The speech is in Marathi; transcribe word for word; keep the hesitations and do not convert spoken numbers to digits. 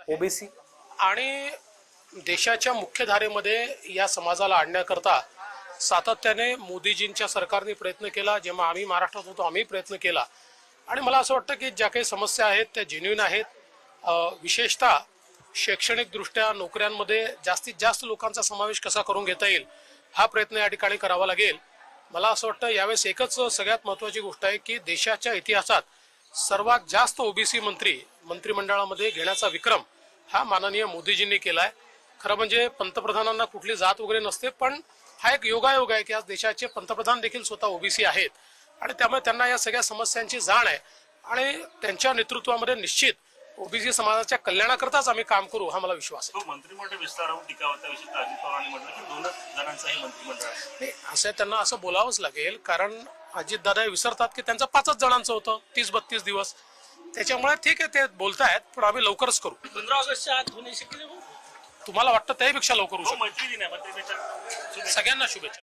ओबीसी आणि देशाच्या मुख्यधारेमध्ये या समाजाला आणण्याकरता सातत्याने मोदीजींच्या सरकारने प्रयत्न केला। जेव्हा आम्ही महाराष्ट्रात होतो आम्ही प्रयत्न केला आणि मला असं वाटतं की ज्या काही समस्या आहेत त्या जेन्युइन आहेत। विशेषतः शैक्षणिक दृष्ट्या नोकऱ्यांमध्ये जास्तीत जास्त लोकांचा समावेश कसा करून घेता येईल हा प्रयत्न या ठिकाणी करावा लागेल। मला असं वाटतं यावेळेस एकच सगळ्यात महत्त्वाची गोष्ट आहे की देशाच्या इतिहासात सर्वात जास्त ओबीसी मंत्री मंत्रिमंडळामध्ये घेण्याचा विक्रम हा माननीय मोदीजींनी केलाय। खरं म्हणजे पंतप्रधानांना कुठली जात वगैरे नसते, पण हा एक योगायोग आहे की आज देशाचे पंतप्रधान देखील स्वतः ओबीसी आहेत आणि त्यामुळे त्यांना या सगळ्या समस्यांची जाण आहे आणि त्यांच्या नेतृत्वामध्ये निश्चित ओबीसी समाजाच्या कल्याणाकरताच आम्ही काम करू हा मला विश्वास आहे। मंत्रिमंडळ विस्तारावर टीका होता विशेषतः अजित पवारांनी म्हटलं की दोनच जणांचाही मंत्रिमंडळ आहे। असं त्यांना असं बोलावंच लागेल, कारण अजितदादा विसरतात की त्यांचं पाचच जणांचं होतं तीस बत्तीस दिवस। त्याच्यामुळे ठीक आहे ते बोलतायत, पण आम्ही लवकरच करू। पंधरा ऑगस्टच्या आत होणे शक्य नाही। तुम्हाला वाटतं त्यापेक्षा लवकर होऊ शकतं। मैत्री दिन आहे, मैत्रीपेक्षा सगळ्यांना शुभेच्छा।